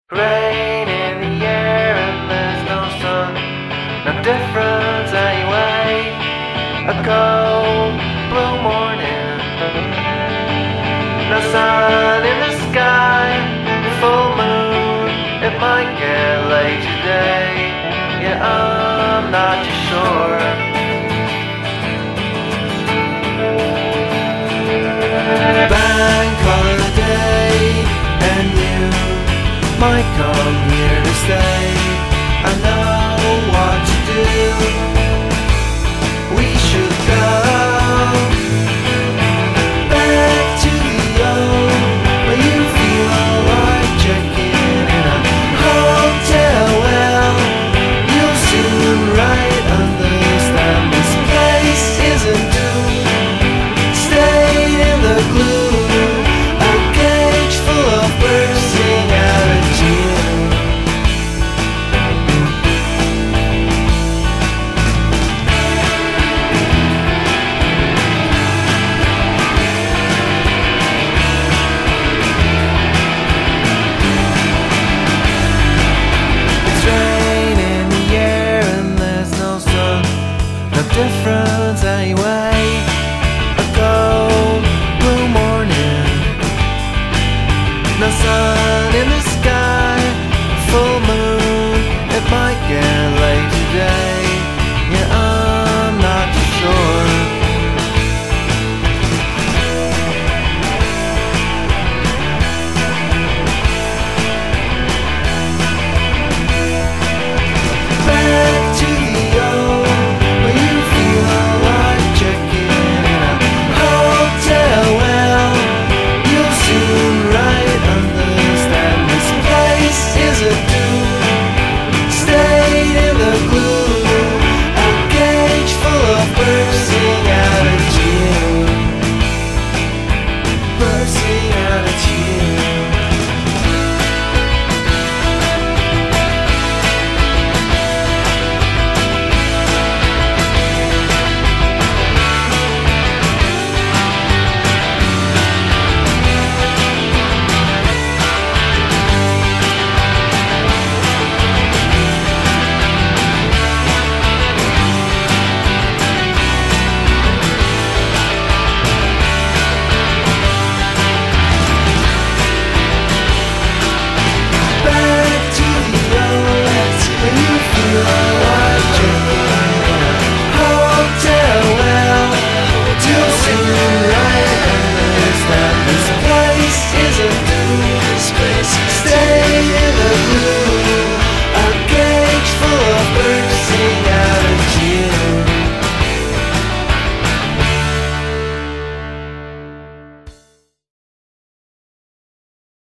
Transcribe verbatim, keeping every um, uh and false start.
Rain in the air and there's no sun, no difference anyway. A cold blue morning, no sun in the sky, full moon, it might get late today. Yeah, I'm not too sure. Bank holiday, and you might come here to stay. I know what to do.